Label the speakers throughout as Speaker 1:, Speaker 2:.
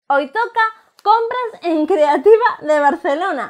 Speaker 1: Hoy toca compras en Creativa de Barcelona.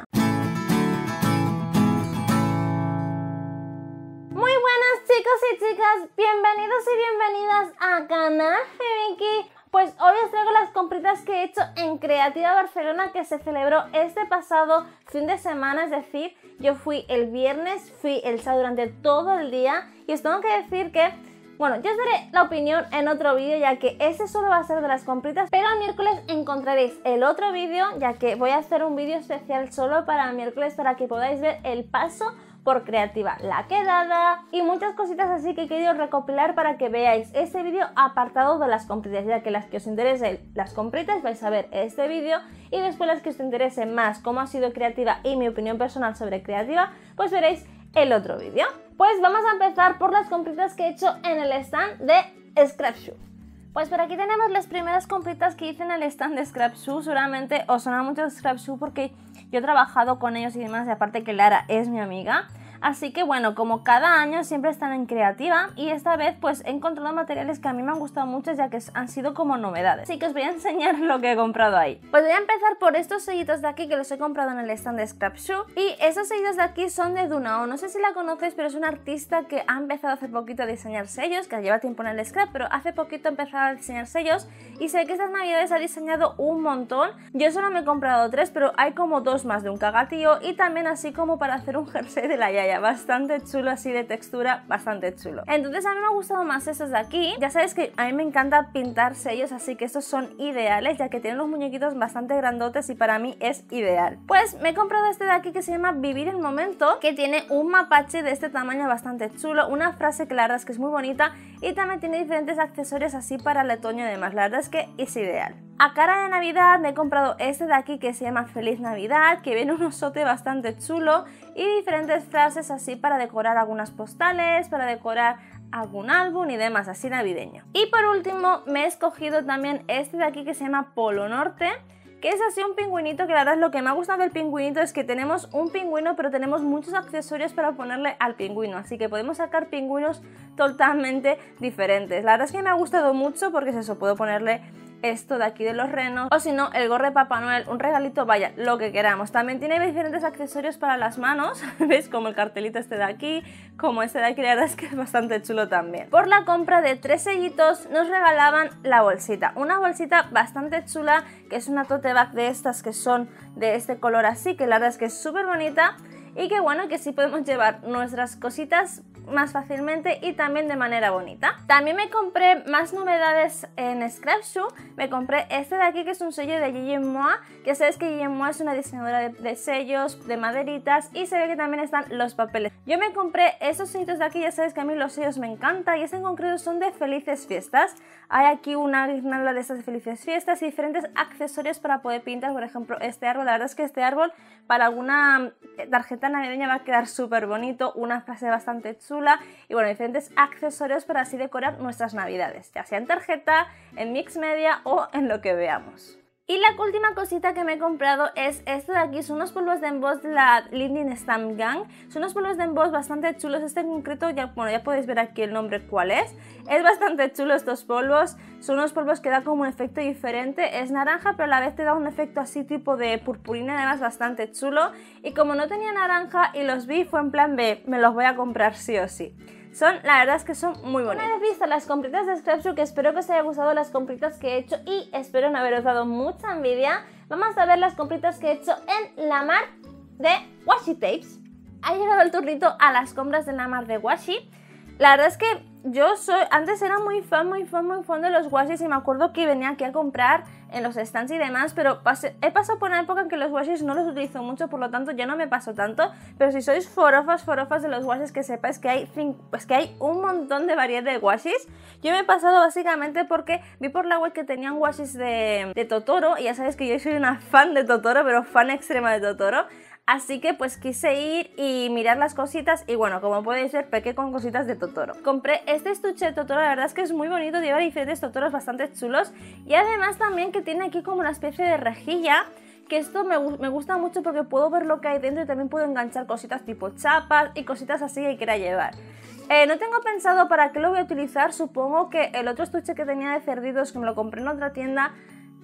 Speaker 1: Muy buenas chicos y chicas, bienvenidos y bienvenidas a Canal Hibiki. Pues hoy os traigo las compritas que he hecho en Creativa Barcelona, que se celebró este pasado fin de semana, es decir, yo fui el viernes, fui el sábado durante todo el día y os tengo que decir que, bueno, yo os daré la opinión en otro vídeo, ya que este solo va a ser de las compritas, pero el miércoles encontraréis el otro vídeo, ya que voy a hacer un vídeo especial solo para el miércoles para que podáis ver el paso por Creativa, la quedada y muchas cositas así que he querido recopilar para que veáis ese vídeo apartado de las compritas, ya que las que os interesen las compritas vais a ver este vídeo y después las que os interesen más cómo ha sido Creativa y mi opinión personal sobre Creativa, pues veréis el otro vídeo. Pues vamos a empezar por las compritas que he hecho en el stand de Scrapshoe. Pues por aquí tenemos las primeras compritas que hice en el stand de Scrapshoe. Seguramente os suena mucho Scrapshoe porque yo he trabajado con ellos y demás, y aparte que Lara es mi amiga. Así que bueno, como cada año siempre están en Creativa y esta vez pues he encontrado materiales que a mí me han gustado mucho, ya que han sido como novedades. Así que os voy a enseñar lo que he comprado ahí. Pues voy a empezar por estos sellitos de aquí que los he comprado en el stand de Scrapshoe. Y esos sellitos de aquí son de Dunao. No sé si la conocéis, pero es una artista que ha empezado hace poquito a diseñar sellos, que lleva tiempo en el scrap, pero hace poquito ha empezado a diseñar sellos y sé que estas navidades ha diseñado un montón. Yo solo me he comprado 3, pero hay como 2 más de un cagatío y también así como para hacer un jersey de la Yaya. Bastante chulo, así de textura, bastante chulo. Entonces a mí me han gustado más estos de aquí. Ya sabéis que a mí me encanta pintar sellos, así que estos son ideales, ya que tienen los muñequitos bastante grandotes y para mí es ideal. Pues me he comprado este de aquí que se llama Vivir el Momento, que tiene un mapache de este tamaño bastante chulo, una frase que la verdad es que es muy bonita y también tiene diferentes accesorios así para el otoño y demás. La verdad es que es ideal. A cara de Navidad me he comprado este de aquí que se llama Feliz Navidad, que viene un osote bastante chulo y diferentes frases así para decorar algunas postales, para decorar algún álbum y demás, así navideño. Y por último me he escogido también este de aquí que se llama Polo Norte, que es así un pingüinito, que la verdad es lo que me ha gustado del pingüinito es que tenemos un pingüino, pero tenemos muchos accesorios para ponerle al pingüino, así que podemos sacar pingüinos totalmente diferentes. La verdad es que me ha gustado mucho porque es eso, puedo ponerle esto de aquí de los renos, o si no, el gorro de Papá Noel, un regalito, vaya, lo que queramos. También tiene diferentes accesorios para las manos, ¿veis? Como el cartelito este de aquí, como este de aquí, la verdad es que es bastante chulo también. Por la compra de 3 sellitos nos regalaban la bolsita, una bolsita bastante chula, que es una tote bag de estas que son de este color así, que la verdad es que es súper bonita y que bueno, que sí podemos llevar nuestras cositas más fácilmente y también de manera bonita. También me compré más novedades en Scrapshoe. Me compré este de aquí que es un sello de Gigi Moa, que sabes que Gigi Moa es una diseñadora de sellos, de maderitas, y se ve que también están los papeles. Yo me compré estos sellitos de aquí, ya sabes que a mí los sellos me encantan y este en concreto son de Felices Fiestas. Hay aquí una guirnalda de estas Felices Fiestas y diferentes accesorios para poder pintar, por ejemplo este árbol. La verdad es que este árbol para alguna tarjeta navideña va a quedar súper bonito, una frase bastante chula y bueno, diferentes accesorios para así decorar nuestras navidades, ya sea en tarjeta, en mix media o en lo que veamos. Y la última cosita que me he comprado es este de aquí, son unos polvos de emboss de la Linden Stamp Gang. Son unos polvos de emboss bastante chulos, este en concreto, ya podéis ver aquí el nombre cuál es. Es bastante chulo estos polvos, son unos polvos que da como un efecto diferente, es naranja pero a la vez te da un efecto así tipo de purpurina, además bastante chulo. Y como no tenía naranja y los vi, fue en plan B, me los voy a comprar sí o sí. La verdad es que son muy bonitas. Una vez vistas las compritas de Scrapshoe, que espero que os haya gustado las compritas que he hecho y espero no haberos dado mucha envidia, vamos a ver las compritas que he hecho en La Mar de Washi Tapes. Ha llegado el turnito a las compras de La Mar de Washi. La verdad es que yo antes era muy fan de los washis y me acuerdo que venía aquí a comprar en los stands y demás, pero he pasado por una época en que los washis no los utilizo mucho, por lo tanto ya no me paso tanto, pero si sois forofas de los washis, que sepáis que hay un montón de variedad de washis. Yo me he pasado básicamente porque vi por la web que tenían washis de Totoro y ya sabéis que yo soy una fan de Totoro, pero fan extrema de Totoro. Así que pues quise ir y mirar las cositas y bueno, como podéis ver, pequé con cositas de Totoro. Compré este estuche de Totoro, la verdad es que es muy bonito, lleva diferentes Totoros bastante chulos y además también que tiene aquí como una especie de rejilla, que esto me gusta mucho porque puedo ver lo que hay dentro y también puedo enganchar cositas tipo chapas y cositas así que quiera llevar. No tengo pensado para qué lo voy a utilizar, supongo que el otro estuche que tenía de cerditos que me lo compré en otra tienda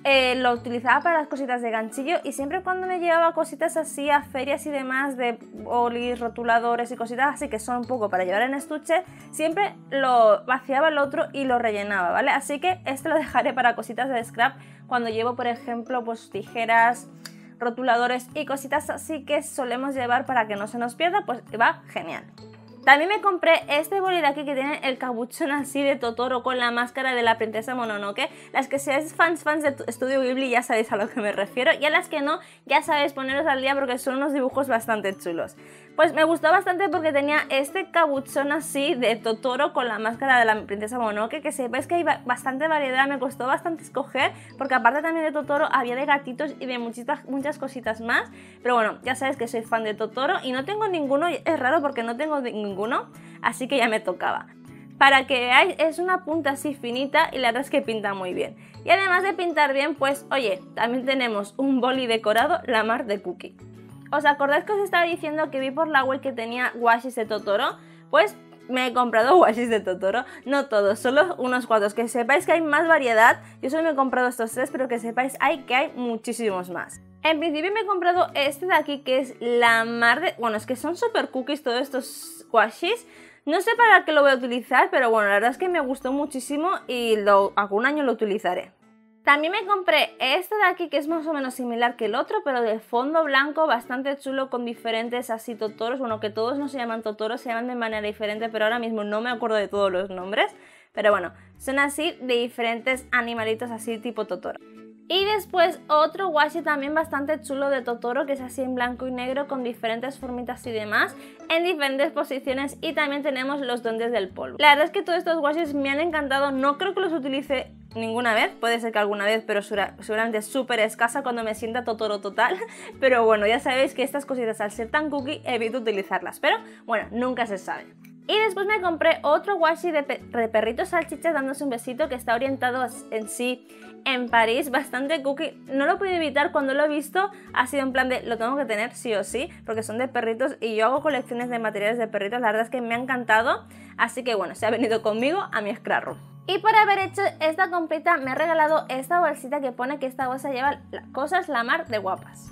Speaker 1: lo utilizaba para las cositas de ganchillo y siempre cuando me llevaba cositas así a ferias y demás de bolis, rotuladores y cositas así que son un poco para llevar en estuche, siempre lo vaciaba el otro y lo rellenaba, ¿vale? Así que este lo dejaré para cositas de scrap cuando llevo, por ejemplo, pues tijeras, rotuladores y cositas así que solemos llevar para que no se nos pierda, pues va genial. También me compré este boli de aquí que tiene el capuchón así de Totoro con la máscara de la princesa Mononoke. Las que seáis fans de Estudio Ghibli ya sabéis a lo que me refiero, y a las que no, ya sabéis poneros al día porque son unos dibujos bastante chulos. Pues me gustó bastante porque tenía este capuchón así de Totoro con la máscara de la princesa Mononoke, que sepáis que hay bastante variedad, me costó bastante escoger porque aparte también de Totoro había de gatitos y de muchas cositas más, pero bueno, ya sabéis que soy fan de Totoro y no tengo ninguno, es raro porque no tengo ninguno, así que ya me tocaba. Para que veáis, es una punta así finita y la verdad es que pinta muy bien. Y además de pintar bien, pues oye, también tenemos un boli decorado, la mar de Cookie. ¿Os acordáis que os estaba diciendo que vi por la web que tenía washis de Totoro? Pues me he comprado washis de Totoro, no todos, solo unos cuantos. Que sepáis que hay más variedad, yo solo me he comprado estos 3, pero que sepáis que hay muchísimos más. En principio me he comprado este de aquí que es la mar de... Bueno, es que son super cookies todos estos washis. No sé para qué lo voy a utilizar, pero bueno, la verdad es que me gustó muchísimo y algún año lo utilizaré. También me compré este de aquí que es más o menos similar que el otro, pero de fondo blanco, bastante chulo, con diferentes así Totoros. Bueno, que todos no se llaman Totoros, se llaman de manera diferente, pero ahora mismo no me acuerdo de todos los nombres. Pero bueno, son así de diferentes animalitos así tipo Totoro. Y después otro washi también bastante chulo de Totoro, que es así en blanco y negro con diferentes formitas y demás, en diferentes posiciones, y también tenemos los duendes del polvo. La verdad es que todos estos washis me han encantado, no creo que los utilice ninguna vez, puede ser que alguna vez, pero seguramente es súper escasa cuando me sienta Totoro total, pero bueno, ya sabéis que estas cositas al ser tan cookie evito utilizarlas, pero bueno, nunca se sabe. Y después me compré otro washi de perritos salchichas dándose un besito, que está orientado en sí en París, bastante cookie. No lo pude evitar, cuando lo he visto ha sido en plan de lo tengo que tener sí o sí, porque son de perritos y yo hago colecciones de materiales de perritos, la verdad es que me ha encantado, así que bueno, se ha venido conmigo a mi scrap room. Y por haber hecho esta comprita me ha regalado esta bolsita que pone que esta bolsa lleva cosas la mar de guapas.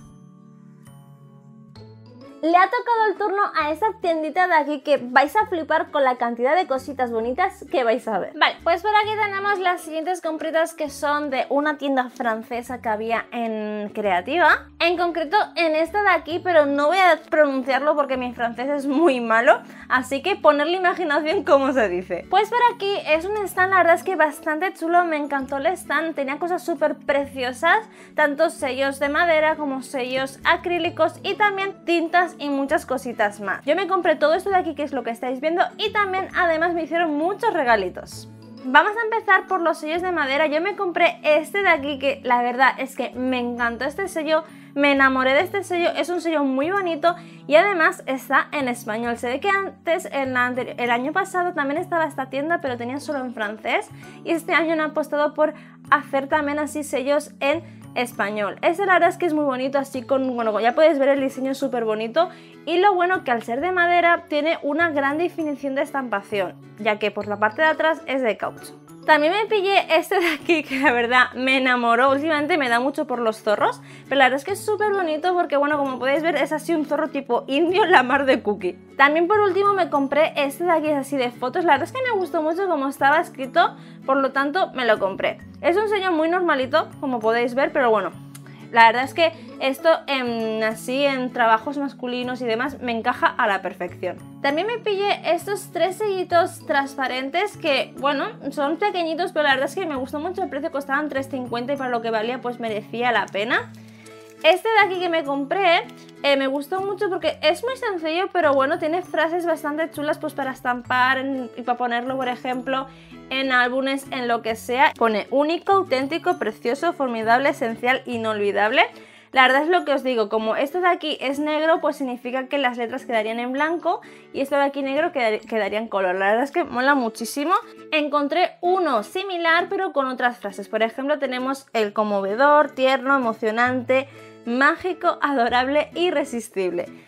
Speaker 1: Le ha tocado el turno a esta tiendita de aquí que vais a flipar con la cantidad de cositas bonitas que vais a ver. Vale, pues por aquí tenemos las siguientes compritas que son de una tienda francesa que había en Creativa. En concreto en esta de aquí, pero no voy a pronunciarlo porque mi francés es muy malo, así que poner la imaginación cómo se dice. Pues por aquí es un stand, la verdad es que bastante chulo, me encantó el stand, tenía cosas súper preciosas, tanto sellos de madera como sellos acrílicos y también tintas y muchas cositas más. Yo me compré todo esto de aquí, que es lo que estáis viendo, y también además me hicieron muchos regalitos. Vamos a empezar por los sellos de madera. Yo me compré este de aquí que la verdad es que me encantó este sello, me enamoré de este sello, es un sello muy bonito y además está en español. Se ve que antes, el año pasado también estaba esta tienda, pero tenía solo en francés, y este año han apostado por hacer también así sellos en español. Este la verdad es que es muy bonito, así con, bueno, ya podéis ver el diseño súper bonito, y lo bueno que al ser de madera tiene una gran definición de estampación, ya que por la parte de atrás es de caucho. También me pillé este de aquí que la verdad me enamoró, últimamente me da mucho por los zorros, pero la verdad es que es súper bonito porque bueno, como podéis ver es así un zorro tipo indio, la mar de cookie. También por último me compré este de aquí, es así de fotos, la verdad es que me gustó mucho como estaba escrito, por lo tanto me lo compré. Es un sello muy normalito, como podéis ver, pero bueno, la verdad es que esto así en trabajos masculinos y demás me encaja a la perfección. También me pillé estos 3 sellitos transparentes que, bueno, son pequeñitos, pero la verdad es que me gustó mucho el precio, costaban 3,50 y para lo que valía pues merecía la pena. Este de aquí que me compré me gustó mucho porque es muy sencillo, pero bueno, tiene frases bastante chulas pues para estampar y para ponerlo, por ejemplo, en álbumes, en lo que sea. Pone único, auténtico, precioso, formidable, esencial, inolvidable. La verdad es lo que os digo, como esto de aquí es negro, pues significa que las letras quedarían en blanco y esto de aquí negro quedaría en color. La verdad es que mola muchísimo. Encontré uno similar pero con otras frases. Por ejemplo, tenemos el conmovedor, tierno, emocionante, mágico, adorable, irresistible.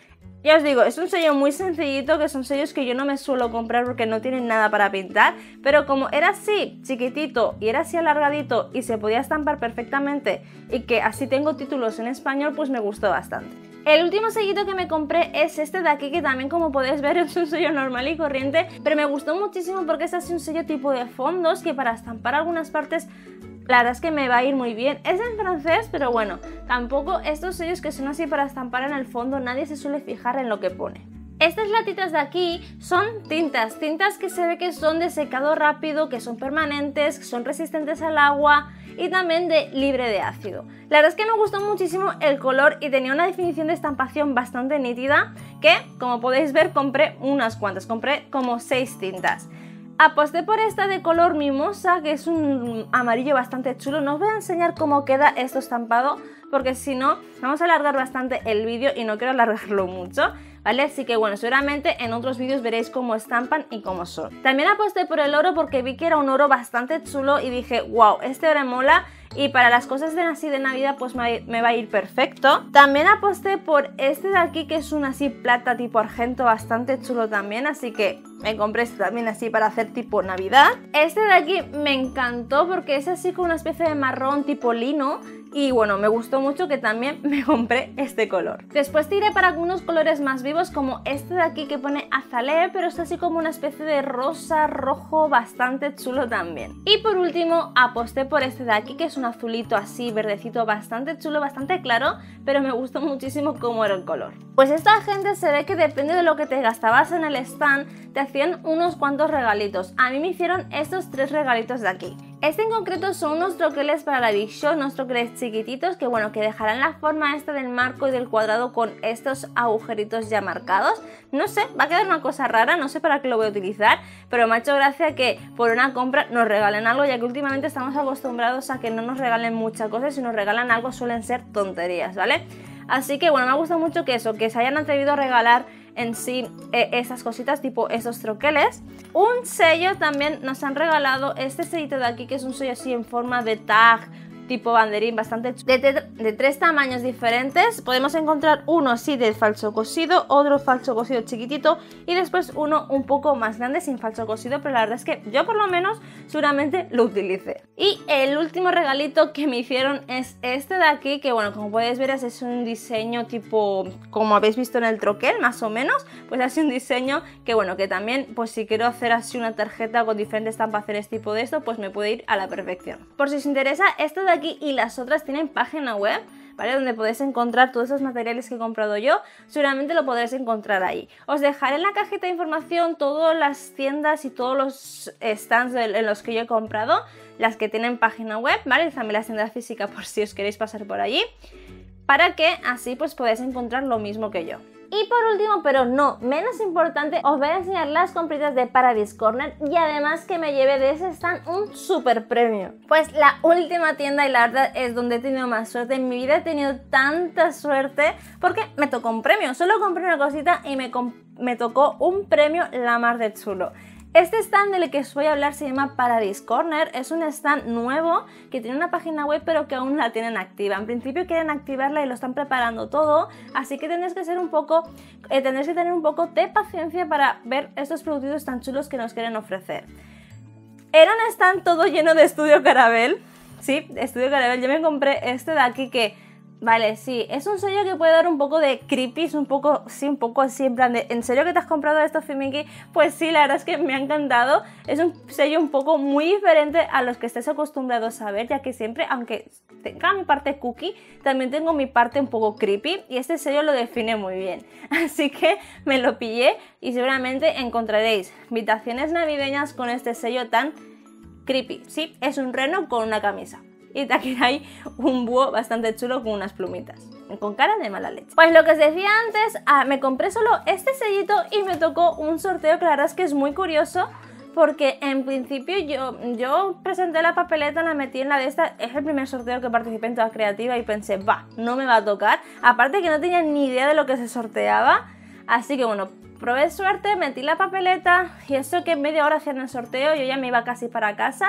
Speaker 1: Ya os digo, es un sello muy sencillito, que son sellos que yo no me suelo comprar porque no tienen nada para pintar, pero como era así chiquitito y era así alargadito y se podía estampar perfectamente y que así tengo títulos en español, pues me gustó bastante. El último sellito que me compré es este de aquí, que también, como podéis ver, es un sello normal y corriente, pero me gustó muchísimo porque es así un sello tipo de fondos que para estampar algunas partes la verdad es que me va a ir muy bien. Es en francés, pero bueno, tampoco estos sellos que son así para estampar en el fondo, nadie se suele fijar en lo que pone. Estas latitas de aquí son tintas que se ve que son de secado rápido, que son permanentes, que son resistentes al agua y también de libre de ácido. La verdad es que me gustó muchísimo el color y tenía una definición de estampación bastante nítida, que como podéis ver compré unas cuantas, compré como 6 tintas. Aposté por esta de color mimosa, que es un amarillo bastante chulo. No os voy a enseñar cómo queda esto estampado, porque si no vamos a alargar bastante el vídeo y no quiero alargarlo mucho, ¿vale? Así que bueno, seguramente en otros vídeos veréis cómo estampan y cómo son. También aposté por el oro porque vi que era un oro bastante chulo y dije, wow, este oro mola. Y para las cosas así de Navidad pues me va a ir perfecto. También aposté por este de aquí, que es un así plata tipo argento, bastante chulo también, así que me compré este también así para hacer tipo Navidad. Este de aquí me encantó porque es así con una especie de marrón tipo lino. Y bueno, me gustó mucho, que también me compré este color. Después tiré para algunos colores más vivos, como este de aquí que pone azalea, pero es así como una especie de rosa, rojo, bastante chulo también. Y por último aposté por este de aquí, que es un azulito así, verdecito, bastante chulo, bastante claro, pero me gustó muchísimo cómo era el color. Pues esta gente se ve que depende de lo que te gastabas en el stand, te hacían unos cuantos regalitos. A mí me hicieron estos 3 regalitos de aquí. Este en concreto son unos troqueles para la Big Shot, unos troqueles chiquititos que bueno, que dejarán la forma esta del marco y del cuadrado con estos agujeritos ya marcados. No sé, va a quedar una cosa rara, no sé para qué lo voy a utilizar, pero me ha hecho gracia que por una compra nos regalen algo, ya que últimamente estamos acostumbrados a que no nos regalen muchas cosas, y si nos regalan algo suelen ser tonterías, ¿vale? Así que bueno, me ha gustado mucho que eso, que se hayan atrevido a regalar en sí esas cositas tipo esos troqueles. Un sello también nos han regalado, este sellito de aquí, que es un sello así en forma de tag tipo banderín, bastante de 3 tamaños diferentes. Podemos encontrar uno así de falso cosido, otro falso cosido chiquitito y después uno un poco más grande sin falso cosido, pero la verdad es que yo por lo menos seguramente lo utilicé. Y el último regalito que me hicieron es este de aquí, que bueno, como podéis ver es un diseño tipo como habéis visto en el troquel, más o menos, pues así un diseño que bueno, que también pues si quiero hacer así una tarjeta con diferentes estampaciones tipo de esto, pues me puede ir a la perfección. Por si os interesa, este de aquí y las otras tienen página web, ¿vale? Donde podéis encontrar todos esos materiales que he comprado yo, seguramente lo podréis encontrar ahí. Os dejaré en la cajita de información todas las tiendas y todos los stands en los que yo he comprado, las que tienen página web, ¿vale? Y también las tiendas físicas por si os queréis pasar por allí, para que así pues podáis encontrar lo mismo que yo. Y por último, pero no menos importante, os voy a enseñar las compritas de Paradise Corner y además que me llevé de ese stand un super premio. Pues la última tienda, y la verdad es donde he tenido más suerte. En mi vida he tenido tanta suerte porque me tocó un premio. Solo compré una cosita y me tocó un premio la mar de chulo. Este stand del que os voy a hablar se llama Paradise Corner, es un stand nuevo que tiene una página web pero que aún la tienen activa. En principio quieren activarla y lo están preparando todo, así que tendréis que tener un poco de paciencia para ver estos productos tan chulos que nos quieren ofrecer. Era un stand todo lleno de Estudio Carabel, sí, Estudio Carabel. Yo me compré este de aquí que... Vale, sí, es un sello que puede dar un poco de creepy, un poco así en plan de ¿en serio que te has comprado esto, Fimiki? Pues sí, la verdad es que me ha encantado. Es un sello un poco muy diferente a los que estés acostumbrados a ver, ya que siempre, aunque tenga mi parte cookie, también tengo mi parte un poco creepy y este sello lo define muy bien. Así que me lo pillé y seguramente encontraréis invitaciones navideñas con este sello tan creepy. Sí, es un reno con una camisa. Y aquí hay un búho bastante chulo con unas plumitas, con cara de mala leche. Pues lo que os decía antes, me compré solo este sellito y me tocó un sorteo que la verdad es que es muy curioso, porque en principio yo presenté la papeleta, la metí en la de esta, es el primer sorteo que participé en Toda Creativa y pensé, va, no me va a tocar, aparte que no tenía ni idea de lo que se sorteaba, así que bueno, probé suerte, metí la papeleta y eso que en media hora hacían el sorteo, yo ya me iba casi para casa.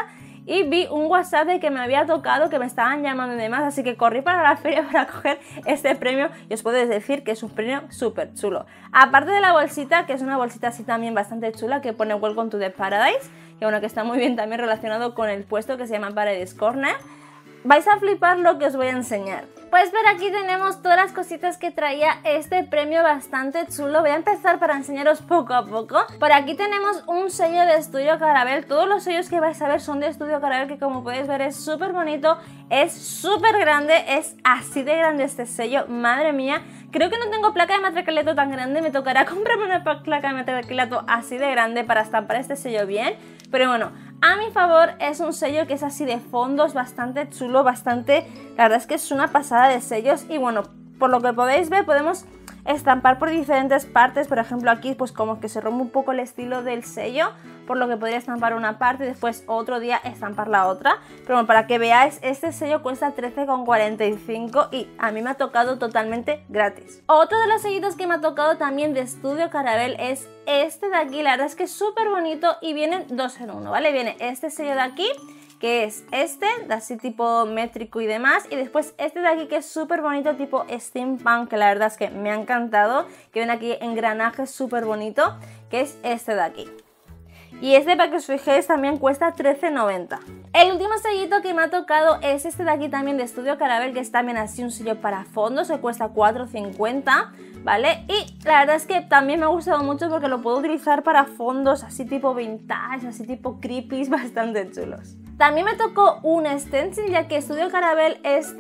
Speaker 1: y vi un WhatsApp de que me había tocado, que me estaban llamando y demás, así que corrí para la feria para coger este premio y os puedo decir que es un premio súper chulo. Aparte de la bolsita, que es una bolsita así también bastante chula, que pone Welcome to the Paradise, que bueno, que está muy bien también relacionado con el puesto que se llama Paradise Corner. Vais a flipar lo que os voy a enseñar. Pues por aquí tenemos todas las cositas que traía este premio bastante chulo. Voy a empezar para enseñaros poco a poco. Por aquí tenemos un sello de Estudio Caravelle. Todos los sellos que vais a ver son de Estudio Caravelle, que como podéis ver es súper bonito, es súper grande, es así de grande este sello, madre mía. Creo que no tengo placa de matriculato tan grande, me tocará comprarme una placa de matriculato así de grande para estampar este sello bien. Pero bueno, a mi favor es un sello que es así de fondos, bastante chulo, bastante... La verdad es que es una pasada de sellos y bueno, por lo que podéis ver podemos estampar por diferentes partes. Por ejemplo aquí pues como que se rompe un poco el estilo del sello, por lo que podría estampar una parte y después otro día estampar la otra. Pero bueno, para que veáis, este sello cuesta 13,45 y a mí me ha tocado totalmente gratis. Otro de los sellitos que me ha tocado también de Estudio Caravelle es este de aquí. La verdad es que es súper bonito y vienen dos en uno, ¿vale? Viene este sello de aquí, que es este, de así tipo métrico y demás, y después este de aquí que es súper bonito, tipo steampunk, que la verdad es que me ha encantado, que viene aquí engranaje súper bonito, que es este de aquí. Y este, para que os fijéis, también cuesta 13,90. El último sellito que me ha tocado es este de aquí también de Estudio Caravelle, que es también así un sello para fondos, que cuesta 4,50, ¿vale? Y la verdad es que también me ha gustado mucho porque lo puedo utilizar para fondos así tipo vintage, así tipo creepy, bastante chulos. También me tocó un stencil, ya que Estudio Caravelle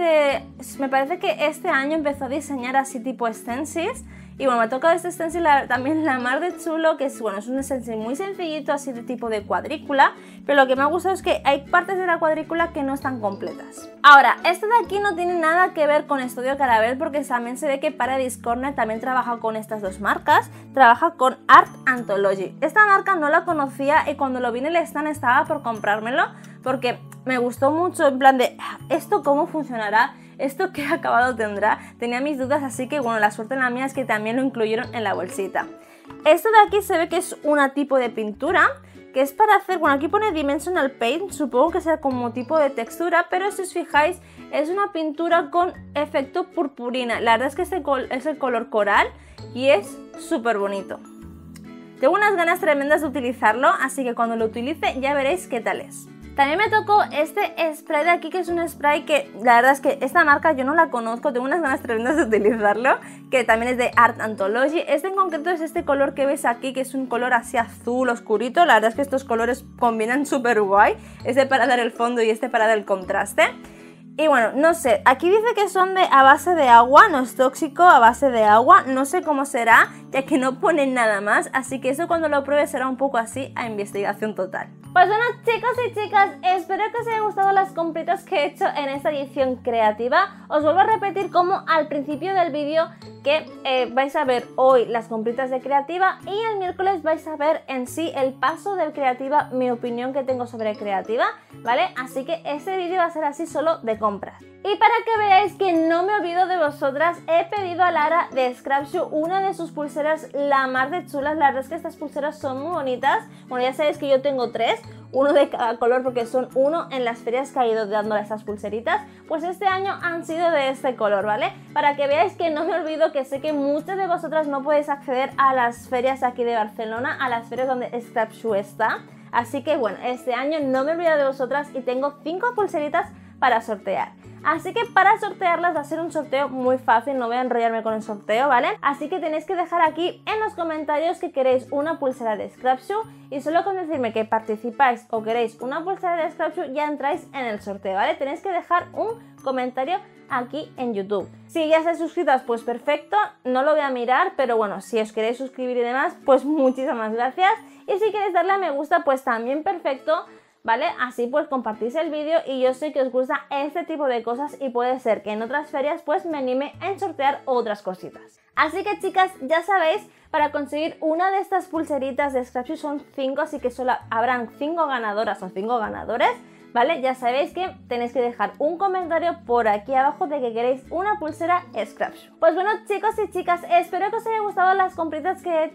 Speaker 1: me parece que este año empezó a diseñar así tipo stencils. Y bueno, me ha tocado este stencil también la mar de chulo, que es, bueno, es un stencil muy sencillito, así de tipo de cuadrícula, pero lo que me ha gustado es que hay partes de la cuadrícula que no están completas. Ahora, este de aquí no tiene nada que ver con Estudio Caravelle, porque también se ve que Paradise Corner también trabaja con estas dos marcas, trabaja con Art Anthology. Esta marca no la conocía y cuando lo vi en el stand estaba por comprármelo, porque me gustó mucho, en plan de, ¿esto cómo funcionará? ¿Esto qué acabado tendrá? Tenía mis dudas, así que bueno, la suerte en la mía es que también lo incluyeron en la bolsita. Esto de aquí se ve que es un tipo de pintura, que es para hacer, bueno, aquí pone Dimensional Paint, supongo que sea como tipo de textura, pero si os fijáis es una pintura con efecto purpurina. La verdad es que es el color coral y es súper bonito. Tengo unas ganas tremendas de utilizarlo, así que cuando lo utilice ya veréis qué tal es. También me tocó este spray de aquí, que es un spray que la verdad es que esta marca yo no la conozco, tengo unas ganas tremendas de utilizarlo, que también es de Art Anthology. Este en concreto es este color que ves aquí, que es un color así azul oscurito. La verdad es que estos colores combinan súper guay, este para dar el fondo y este para dar el contraste. Y bueno, no sé, aquí dice que son a base de agua, no es tóxico, a base de agua, no sé cómo será, ya que no ponen nada más, así que eso cuando lo pruebe será un poco así a investigación total. Pues bueno, chicos y chicas, espero que os haya gustado las compritas que he hecho en esta edición creativa. Os vuelvo a repetir como al principio del vídeo que vais a ver hoy las compritas de creativa y el miércoles vais a ver en sí el paso del creativa, mi opinión que tengo sobre creativa, ¿vale? Así que este vídeo va a ser así solo de compras. Y para que veáis que no me olvido de vosotras, he pedido a Lara de Scrap Shoe una de sus pulseras la mar de chulas. La verdad es que estas pulseras son muy bonitas. Bueno, ya sabéis que yo tengo tres, uno de cada color porque son uno en las ferias que he ido dándole estas pulseritas. Pues este año han sido de este color, ¿vale? Para que veáis que no me olvido, que sé que muchas de vosotras no podéis acceder a las ferias aquí de Barcelona, a las ferias donde Scrap Shoe está. Así que bueno, este año no me olvido de vosotras y tengo 5 pulseritas para sortear. Así que para sortearlas va a ser un sorteo muy fácil, no voy a enrollarme con el sorteo, ¿vale? Así que tenéis que dejar aquí en los comentarios que queréis una pulsera de Scrap Shoe y solo con decirme que participáis o queréis una pulsera de Scrap Shoe ya entráis en el sorteo, ¿vale? Tenéis que dejar un comentario aquí en YouTube. Si ya estáis suscritas, pues perfecto, no lo voy a mirar, pero bueno, si os queréis suscribir y demás, pues muchísimas gracias. Y si queréis darle a me gusta, pues también perfecto, ¿vale? Así pues compartís el vídeo y yo sé que os gusta este tipo de cosas y puede ser que en otras ferias pues me anime en sortear otras cositas. Así que chicas, ya sabéis, para conseguir una de estas pulseritas de Scrap Shoe son 5, así que solo habrán 5 ganadoras o 5 ganadores, ¿vale? Ya sabéis que tenéis que dejar un comentario por aquí abajo de que queréis una pulsera Scrap Shoe. Pues bueno, chicos y chicas, espero que os haya gustado las compritas que he hecho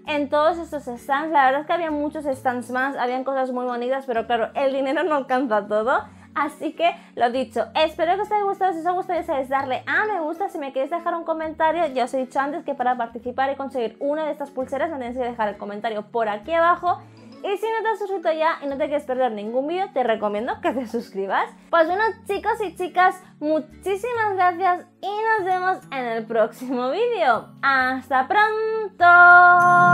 Speaker 1: en todos estos stands. La verdad es que había muchos stands más, habían cosas muy bonitas, pero claro, el dinero no alcanza todo. Así que, lo dicho, espero que os haya gustado. Si os ha gustado ya sabéis darle a me gusta. Si me queréis dejar un comentario, ya os he dicho antes que para participar y conseguir una de estas pulseras me tenéis que dejar el comentario por aquí abajo. Y si no te has suscrito ya y no te quieres perder ningún vídeo, te recomiendo que te suscribas. Pues bueno, chicos y chicas, muchísimas gracias y nos vemos en el próximo vídeo. ¡Hasta pronto!